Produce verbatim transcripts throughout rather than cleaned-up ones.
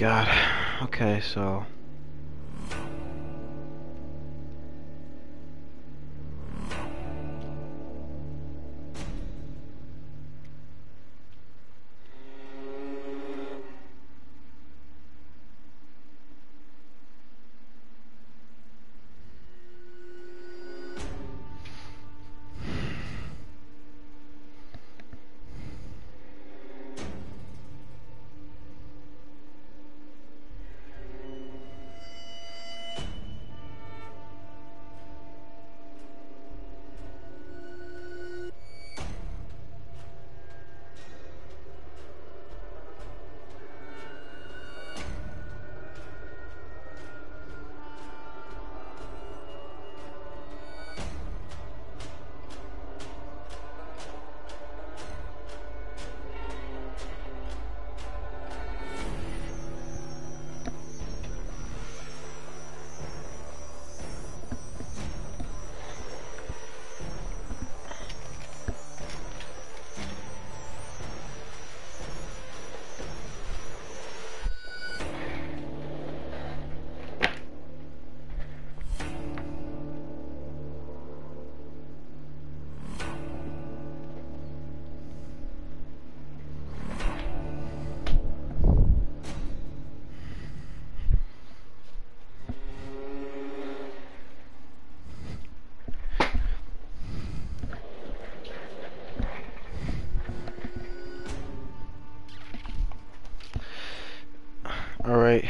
God. Okay, so all right.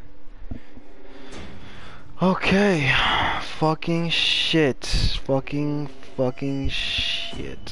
Okay. Fucking shit. Fucking fucking shit.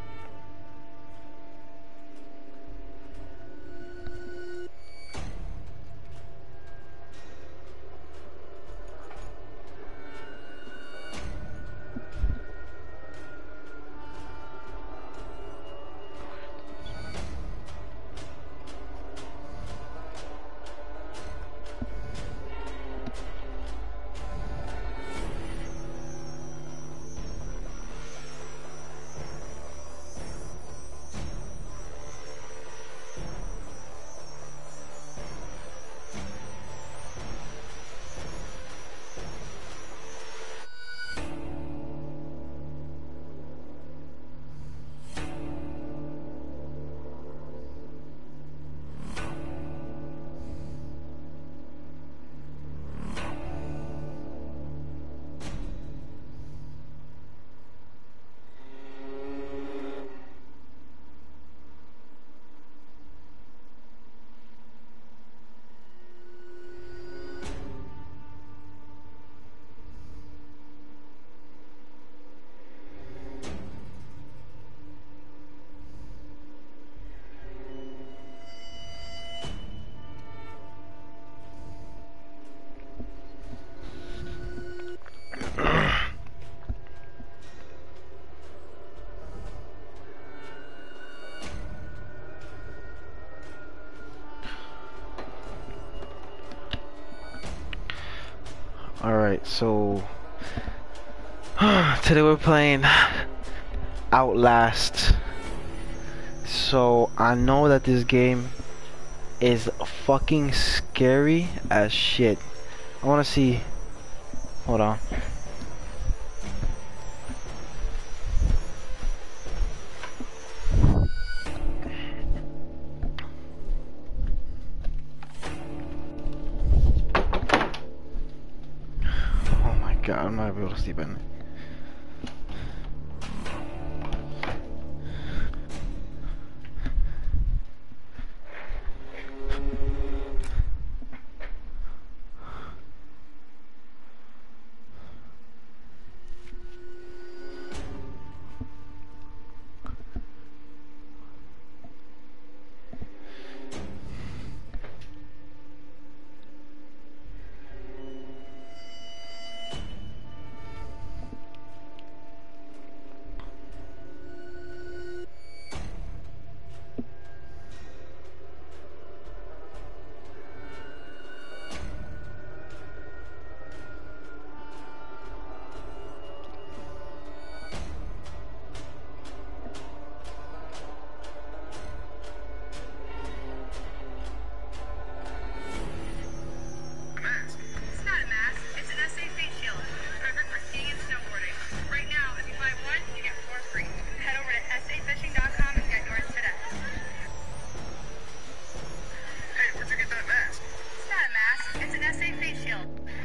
Alright, so today we're playing Outlast. So I know that this game is fucking scary as shit. I wanna see. Hold on. Oh my god, I'm not able to sleep in. shield.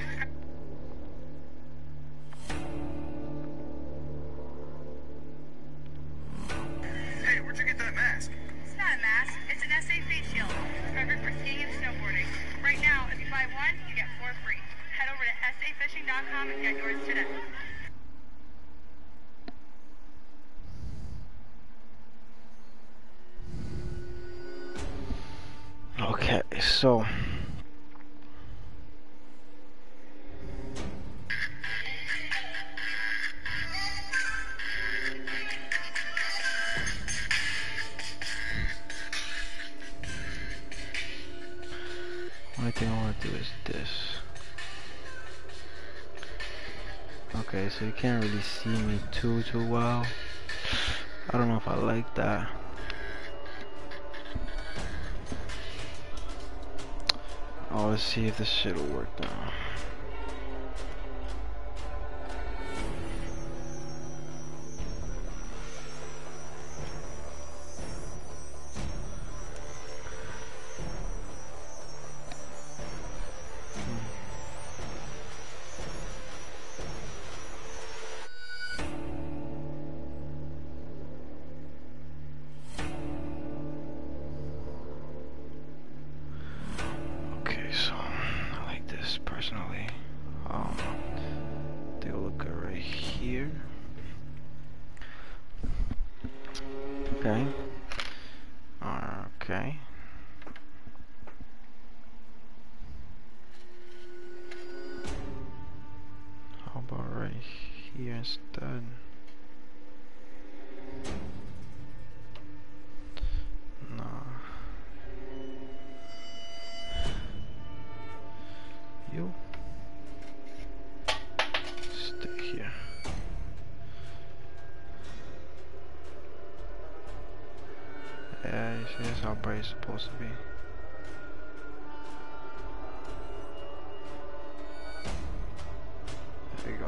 Hey, where'd you get that mask? It's not a mask. It's an S A face shield. It's perfect for skiing and snowboarding. Right now, if you buy one, you get four free. Head over to S A fishing dot com and get yours today. Okay, so only thing I want to do is this. Okay, so you can't really see me too too well. I don't know if I like that. Oh, let's see if this shit will work now. Okay, so I like this personally. Um, take a look at right here. Okay. Okay. How about right here instead? Nah. You stay here. Yeah, you see that's how bright it's supposed to be. There you go.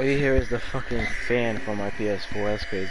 you hear is the fucking fan from my P S four. That's crazy.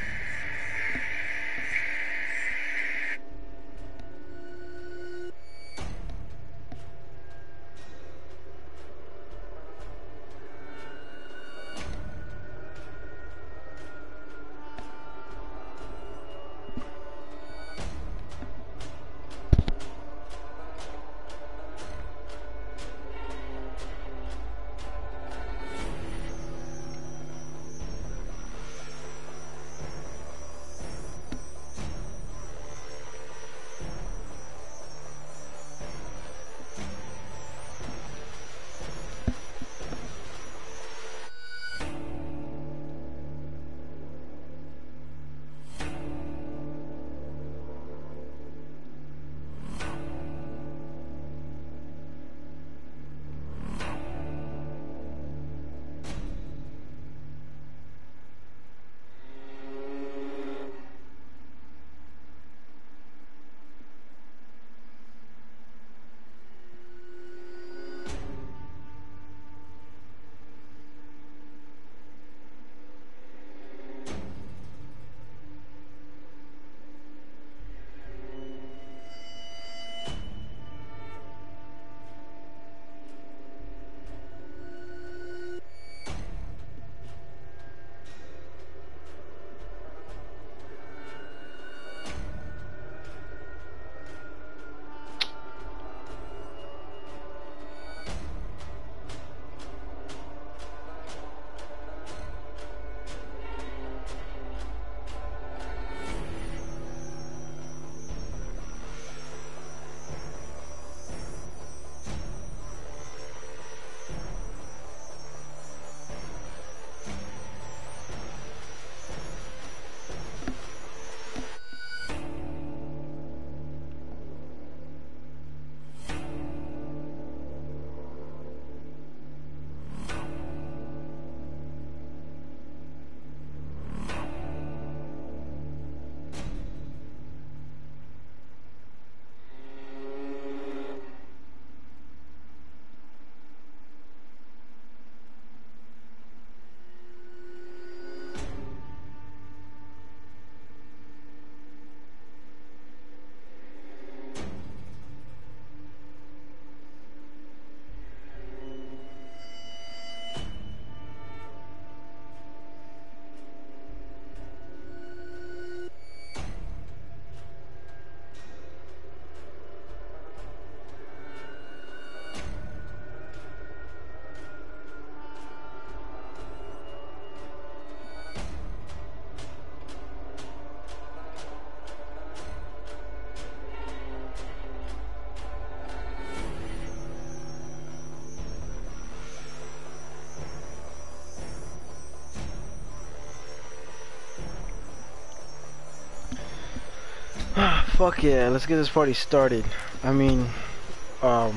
Fuck yeah, let's get this party started. I mean, um,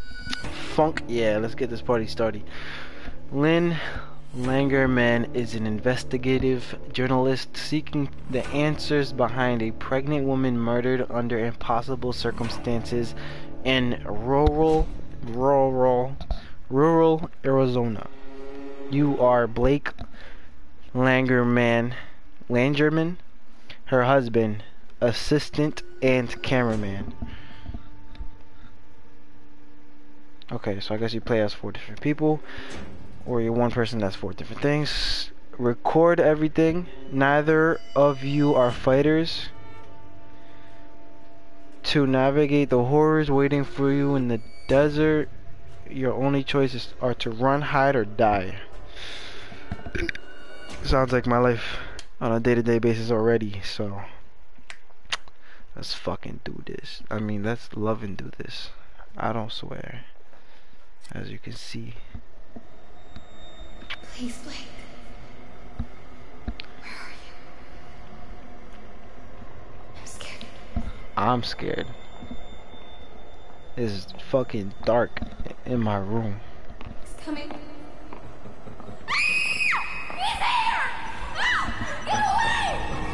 funk, yeah, let's get this party started. Lynn Langermann is an investigative journalist seeking the answers behind a pregnant woman murdered under impossible circumstances in rural, rural, rural Arizona. You are Blake Langermann, Langermann, her husband, assistant, and cameraman. Okay, so I guess you play as four different people, or you're one person that's four different things. Record everything. Neither of you are fighters. To navigate the horrors waiting for you in the desert, your only choices are to run, hide, or die. Sounds like my life on a day-to-day basis already, so let's fucking do this. I mean, let's love and do this. I don't swear. As you can see. Please, Blake. Where are you? I'm scared. I'm scared. It's fucking dark in my room. He's coming. He's here! No! Get away!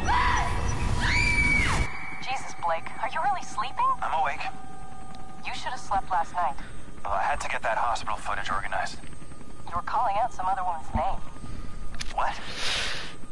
Jesus, Blake, are you really sleeping? I'm awake. You should have slept last night. Well, I had to get that hospital footage organized. You were calling out some other woman's name.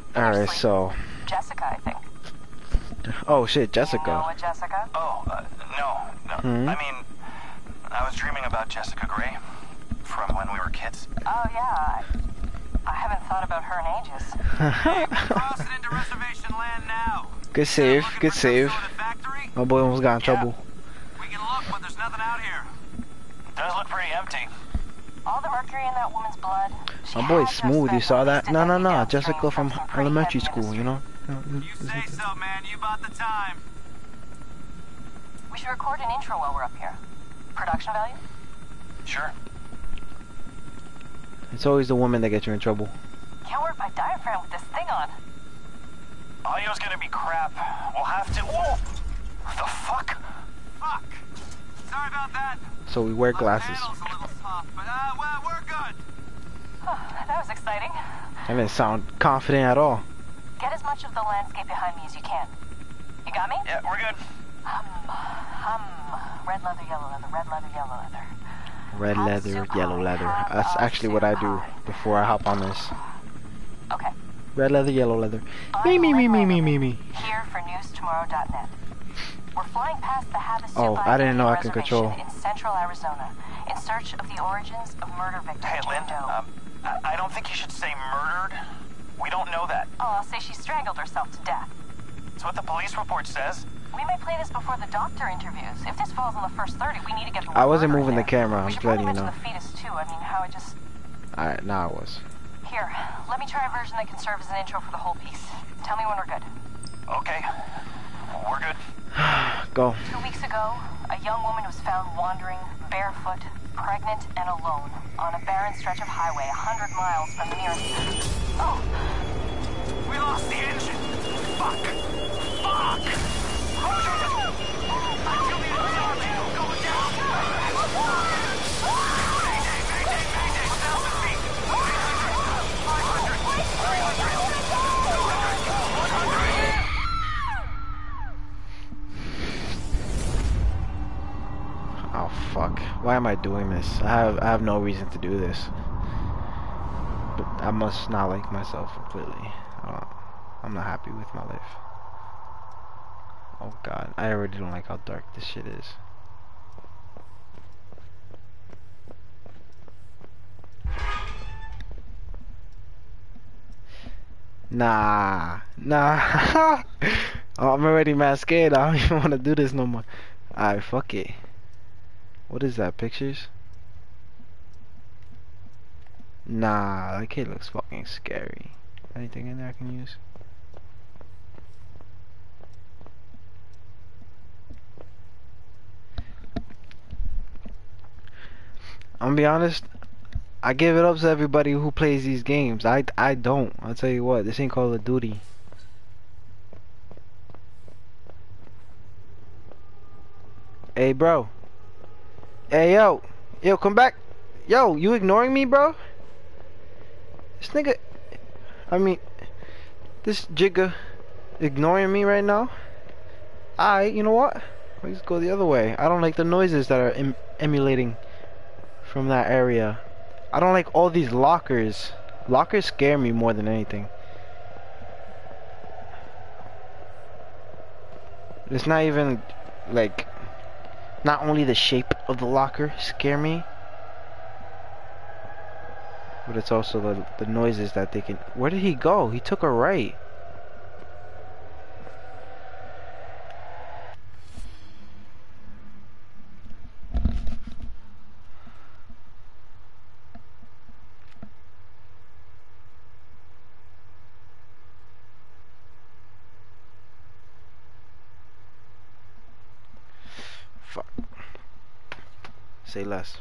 In your Alright, sleep. so. Jessica, I think. Oh shit, You know Jessica. a Jessica? Oh, uh, no, no. Hmm? I mean, I was dreaming about Jessica Gray from when we were kids. Oh, yeah. I, I haven't thought about her in ages. Crossing into reservation land now. Good save, Looking good for some save. sort of factory? My boy almost got in trouble. We can look, but there's nothing out here. Does look pretty empty. All the mercury in that woman's blood. She My boy's had to have smooth, you spent saw at that? least a No, no, decade no. downstream Jessica from some pretty elementary heavy school, you know? You say so, man. You bought the time. We should record an intro while we're up here. Production value? Sure. It's always the woman that gets you in trouble. Can't work my diaphragm with this thing on. Audio's gonna be crap. We'll have to. Whoa! What the fuck? Fuck. Sorry about that. So we wear glasses. My panel's a little soft, but uh, well, we're good. That was exciting. I didn't sound confident at all. Get as much of the landscape behind me as you can. You got me? Yeah, we're good. Hum, hum. Red leather, yellow leather, red leather, yellow leather. Red leather, yellow leather. That's actually what I do before I hop on this. Okay. Red leather, yellow leather. Me, me, me, me, me, me, me. Here for news tomorrow dot net. We're flying past the Havasu Oh, I didn't know I could Reservation control. in central Arizona in search of the origins of murder victim Hey, Lynn. Jane Doe. Um, I I don't think you should say murdered. We don't know that. Oh, I'll say she strangled herself to death. It's what the police report says. We may play this before the doctor interviews. If this falls in the first thirty, we need to get the I wasn't murder moving in the there. camera, I'm We should letting probably you know. mention the fetus too. I mean, how it just... Alright, now I was. Here, let me try a version that can serve as an intro for the whole piece. Tell me when we're good. Okay. We're good. Go. Two weeks ago, a young woman was found wandering, barefoot, pregnant, and alone on a barren stretch of highway a hundred miles from the nearest... Oh! We lost the engine. Fuck. Fuck. Oh, Jesus. I feel the tornado going down. Mayday, mayday, mayday. one thousand feet. eight hundred. five hundred. three hundred. one hundred. Oh fuck. Why am I doing this? I have I have no reason to do this. But I must not like myself completely. I don't, I'm not happy with my life. Oh god, I already don't like how dark this shit is. Nah, nah. Oh, I'm already mad scared. I don't even want to do this no more. Alright, fuck it. What is that, pictures? Nah, that kid looks fucking scary. Anything in there I can use? I'm gonna be honest, I give it up to everybody who plays these games. I, I don't. I'll tell you what, this ain't Call of Duty. Hey, bro. Hey, yo. Yo, come back. Yo, you ignoring me, bro? This nigga... I mean... This jigga ignoring me right now? Alright, you know what? Let's go the other way. I don't like the noises that are em emulating from that area. I don't like all these lockers. Lockers scare me more than anything. It's not even like... Not only the shape of the locker scare me, but it's also the, the noises that they can... Where did he go? He took a right. Fuck. Say less.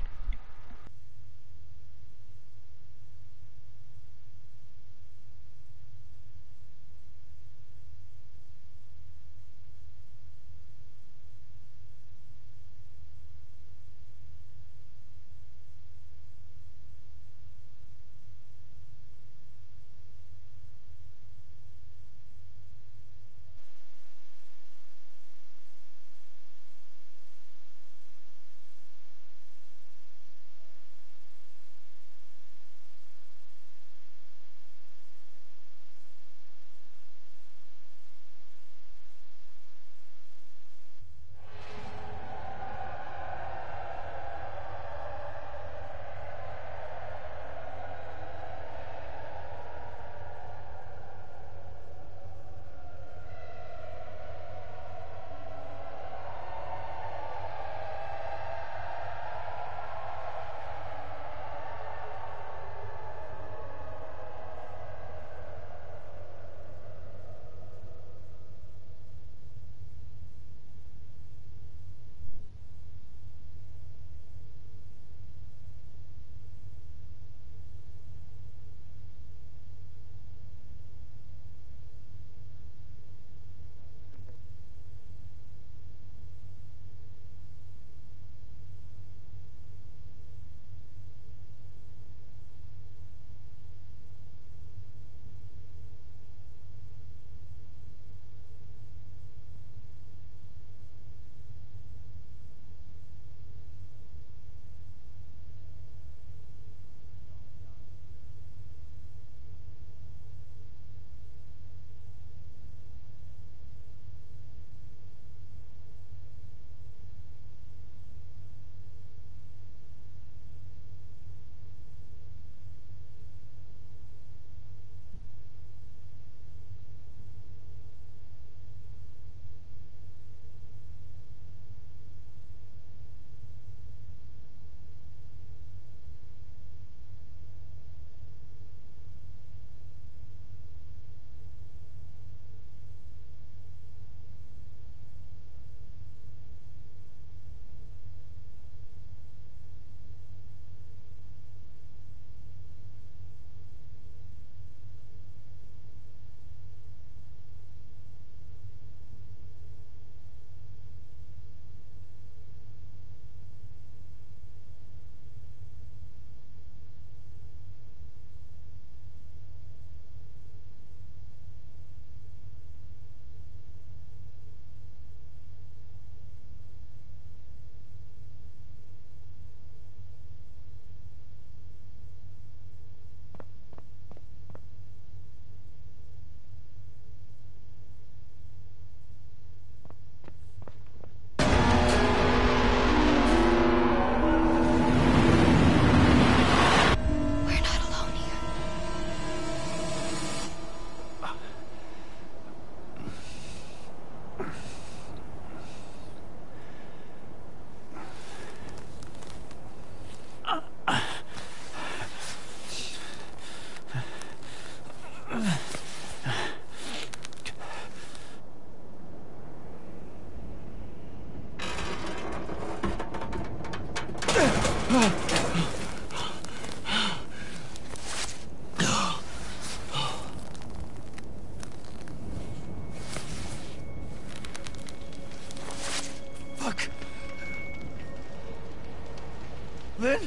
Lynn?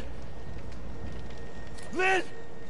Lynn!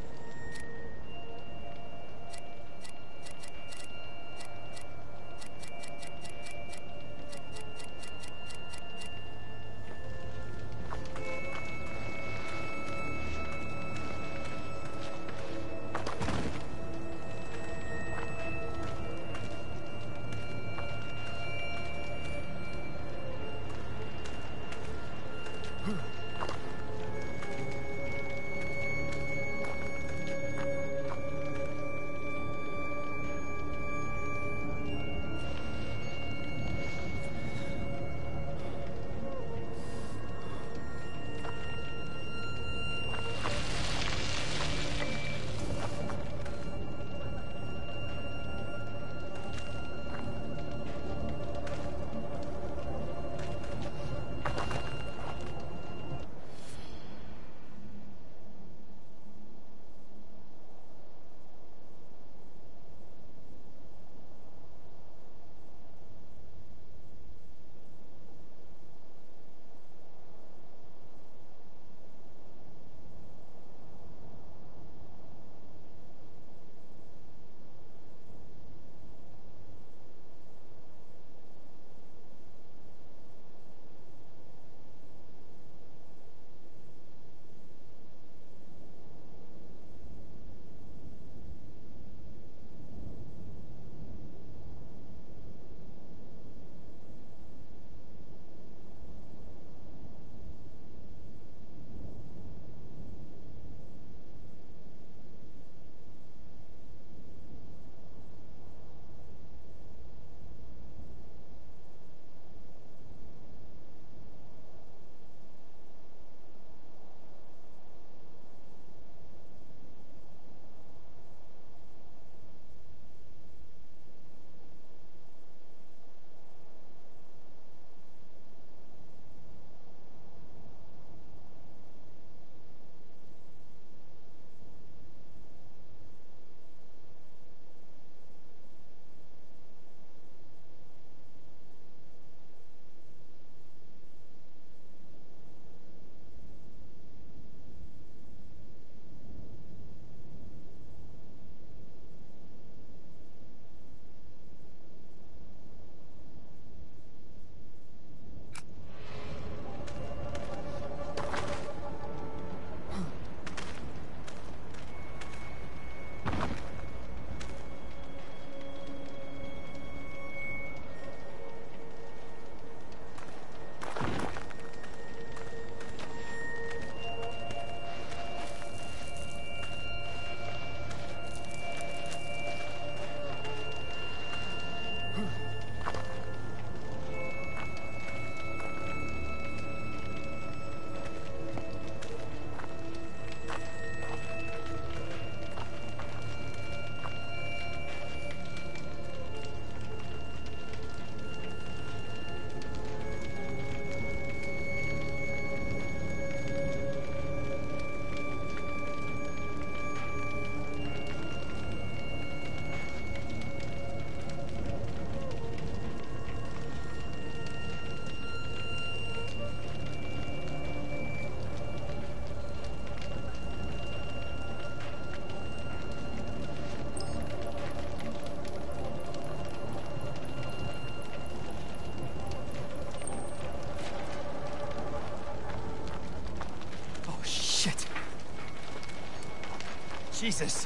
Jesus.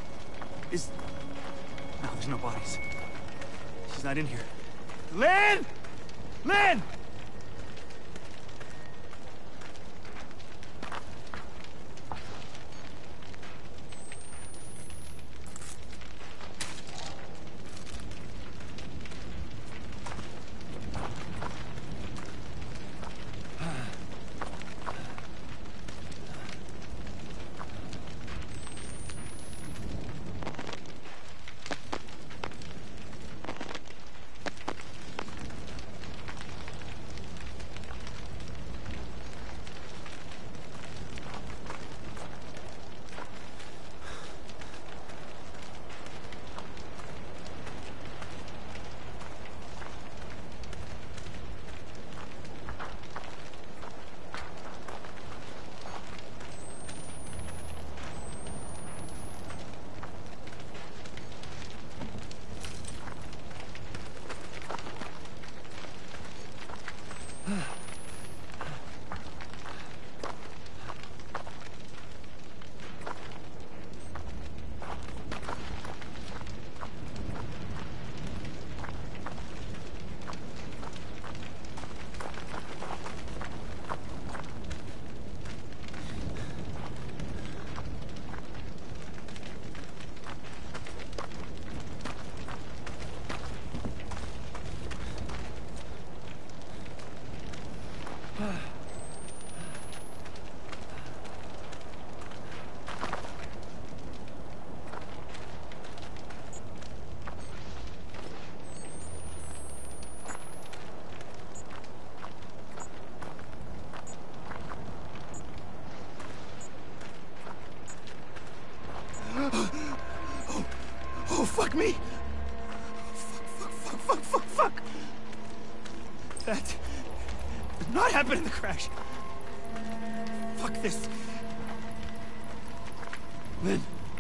Is... No, there's no bodies. She's not in here. Lynn! Lynn! Oh, fuck me! Fuck, fuck, fuck, fuck, fuck, fuck! That did not happen in the crash. Fuck this. Lynn.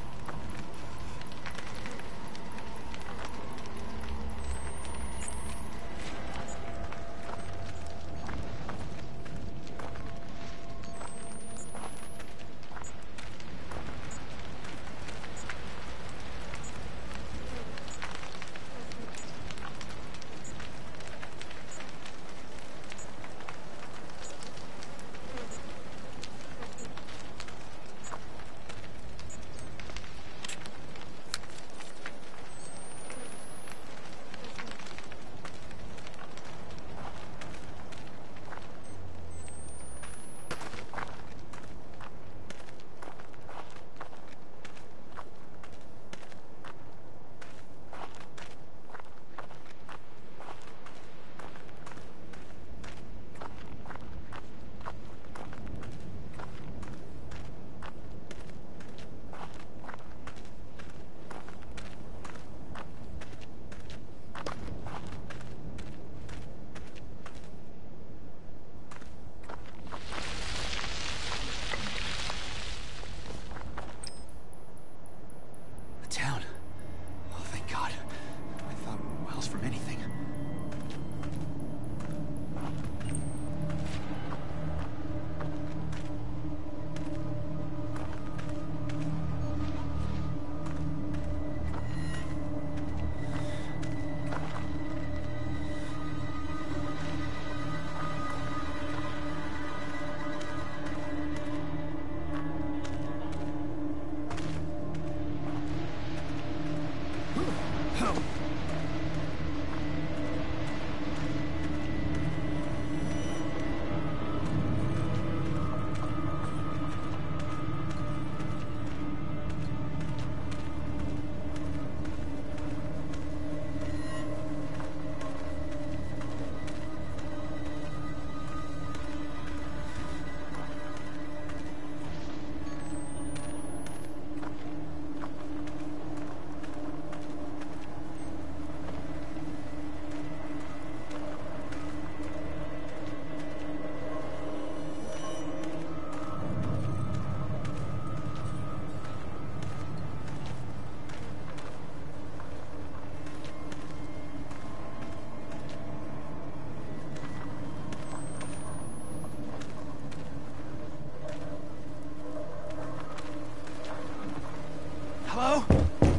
Hello?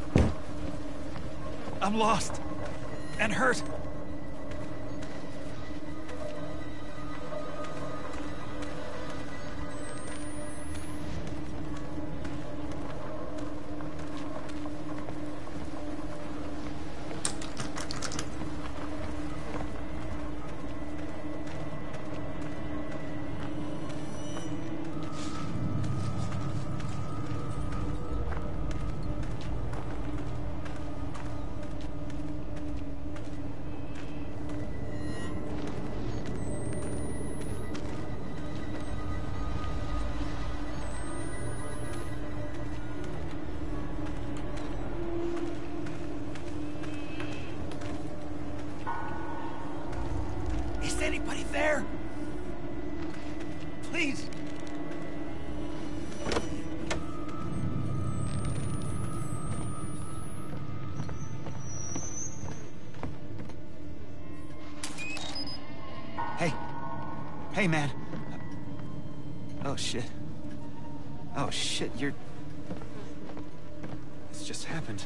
I'm lost. And hurt. Is anybody there? Please. Hey. Hey, man. Oh, shit. Oh, shit, you're... This just happened.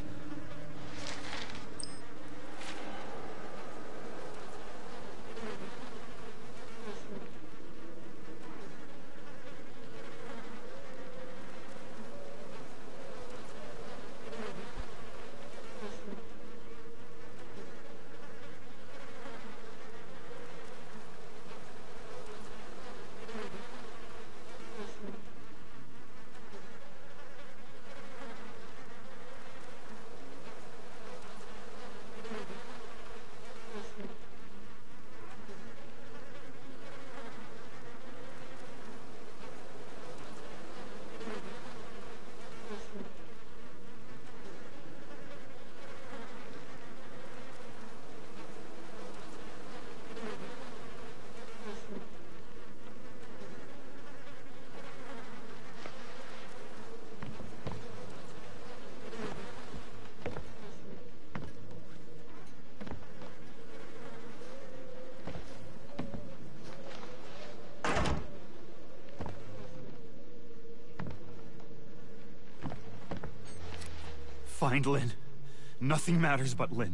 find Lynn. Nothing matters but Lynn.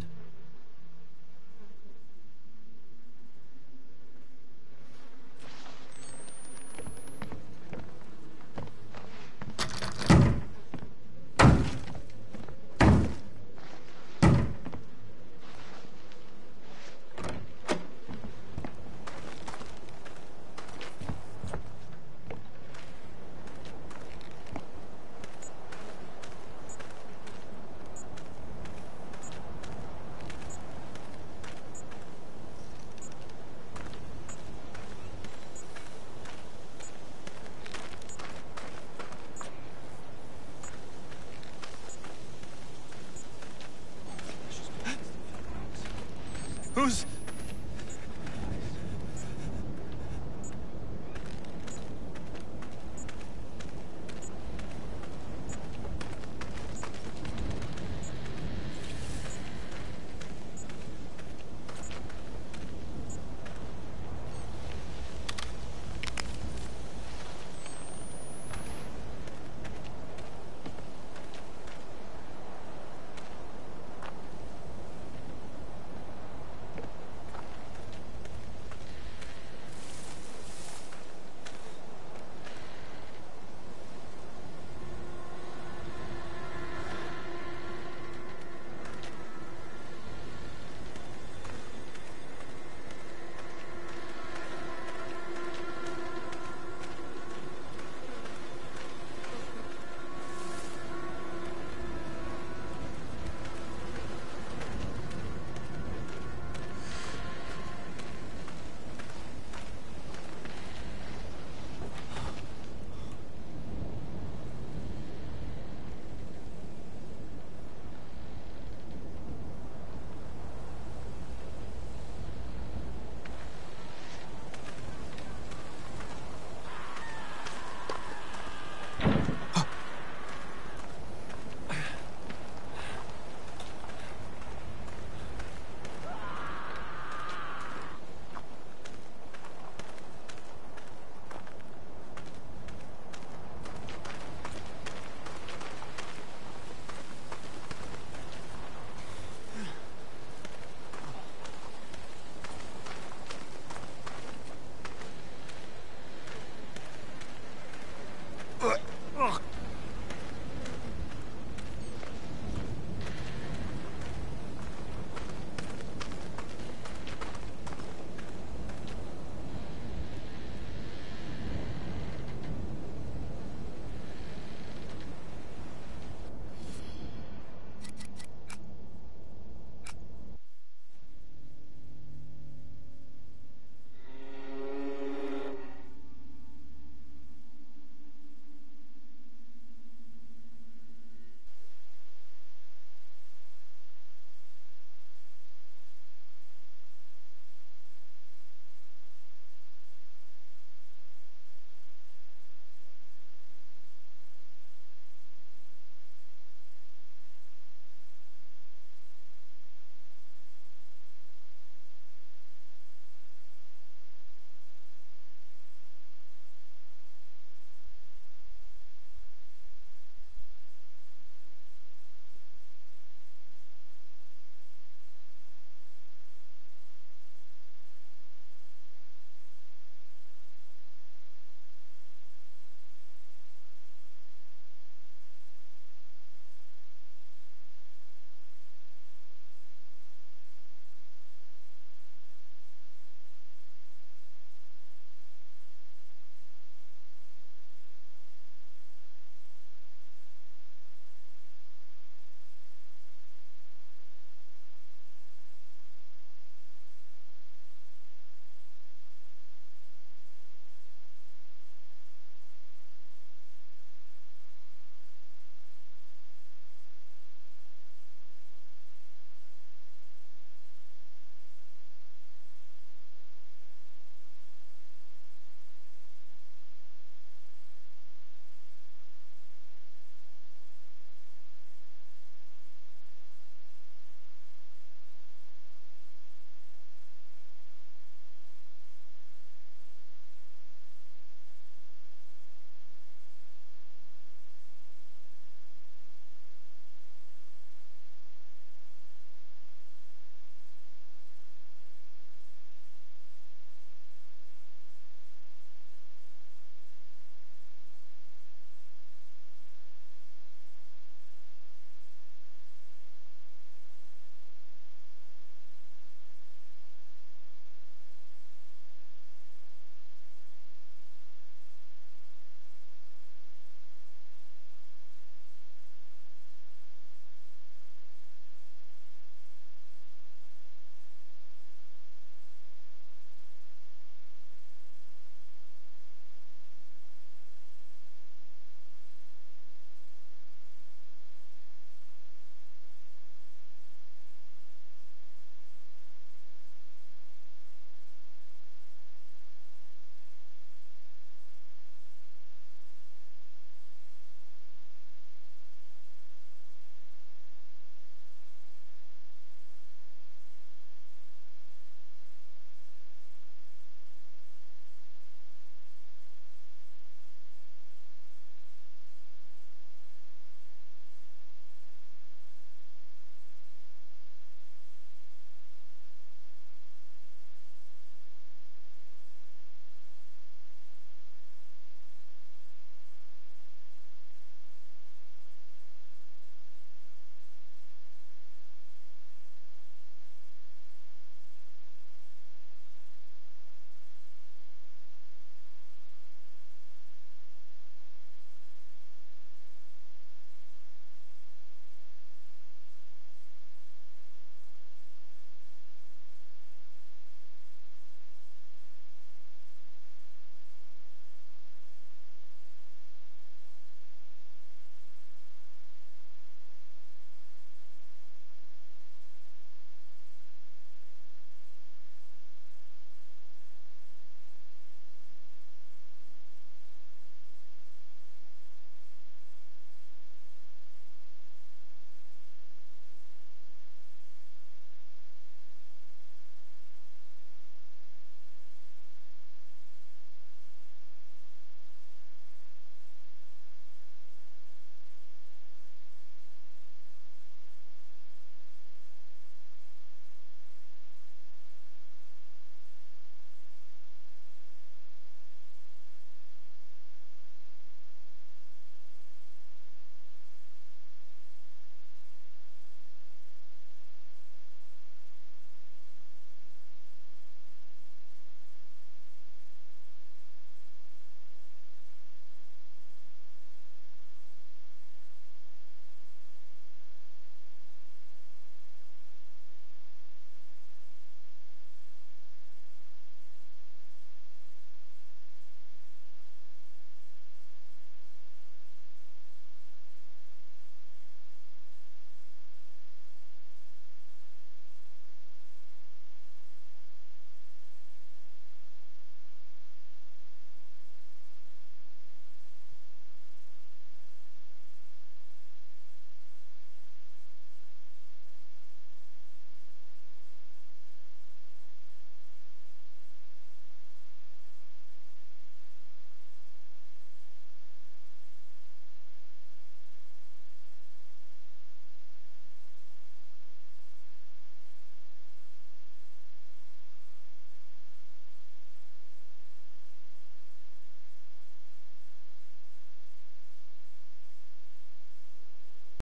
Who's...